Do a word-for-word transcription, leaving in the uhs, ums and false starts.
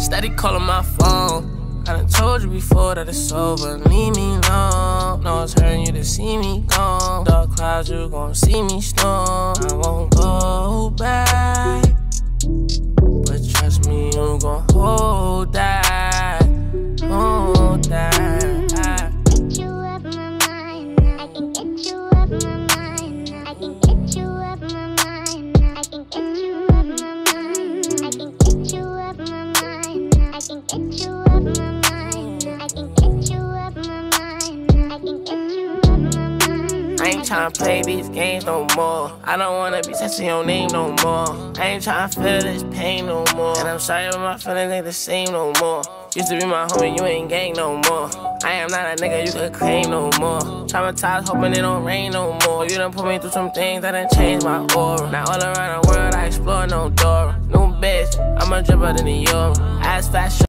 Steady calling my phone. I done told you before that it's over. Leave me alone. No, it's hurting you to see me gone. Dark clouds, you gon' see me storm. I won't go back, but trust me, you gon' hold that, hold that. Get you up my mind. I can get you up my mind. I can get you up my mind. I can get you up my mind. I can get you up my mind. I can get you up my mind. I can get you up my mind. I can get you up my mind. I ain't tryna play these games no more. I don't wanna be touching your name no more. I ain't tryna feel this pain no more. And I'm sorry, but my feelings ain't the same no more. Used to be my homie, you ain't gang no more. I am not a nigga you could claim no more. Traumatized, hoping it don't rain no more. You done put me through some things that done changed my aura. Now all around the world, I explore no door. New bitch, I'm a dripper than the euro. Ass fast.